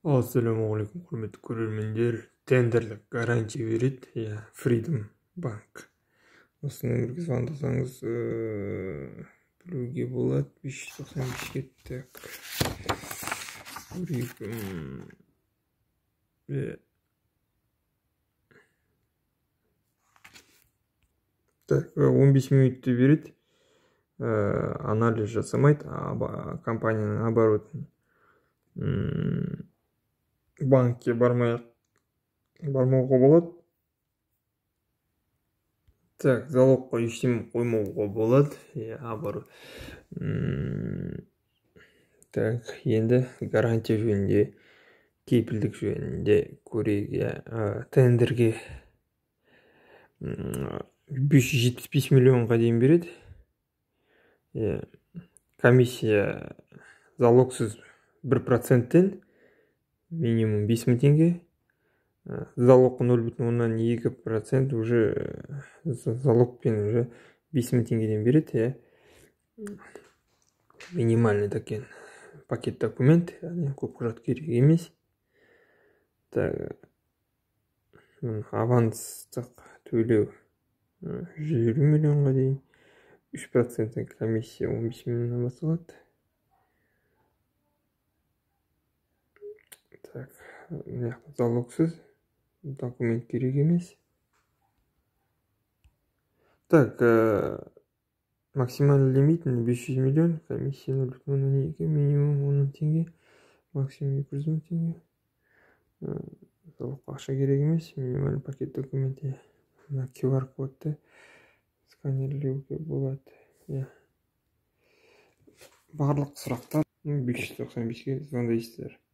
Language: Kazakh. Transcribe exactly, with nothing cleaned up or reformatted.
Assalamu alaikum құрметті көрермендер. Тендерлік гарантия береді, иә, Freedom Bank. Осы нөмірге звондасаңыз, білуге болады. бес жүз тоқсан бес кеттік. Freedom. Так, он бес минутты береді. Анализ жасамайды, компанияның оборотын. Банкке бармай бармауға болады. Так, залогқа ештеңе қоймауға болады. Оборот. Так, енді гарантия жөнінде, кепілдік жөнінде көрейік. Тендерге бес жүз жетпіс бес миллионға дейін береді. Комиссия залогсыз бір проценттен минимум бес мың теңге. Залог нөл бүтін оннан екі процент уже залогпен уже бес мың теңгеден береді. Минимальный такен пакет документ, көп құжат керек емес. Аванстық төлеу жүз елу миллионға дейін. үш проценттен комиссия он бес миллионнан басталады. Так, залогсыз документ керек емес. Так, максимальный лимит бес жүз миллион, комиссия нөл бүтін оннан екі, минимум он мың теңге, максимум екі жүз мың теңге. Залогқа ақша керек емес, минимальный пакет документі. ку ар кодты сканерлеуге болады. Барлық сұрақтар бес жүз тоқсан беске звондайсыздар.